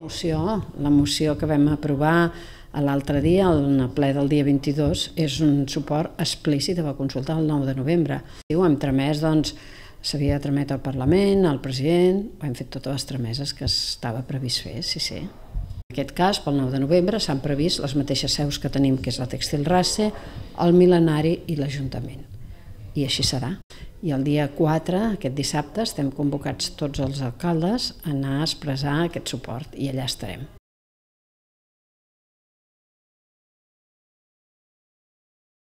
La moció que vam aprovar l'altre dia, al ple del dia 22, és un suport explícit a la consulta del 9 de novembre. Ho hem tramès, s'havia de trametre al Parlament, al president, hem fet totes les trameses que estava previst fer, sí. En aquest cas, pel 9 de novembre, s'han previst les mateixes seus que tenim, que és la Tèxtil Race, el Mil·lenari i l'Ajuntament. I així serà. I el dia 4, aquest dissabte, estem convocats tots els alcaldes a anar a expressar aquest suport i allà estarem.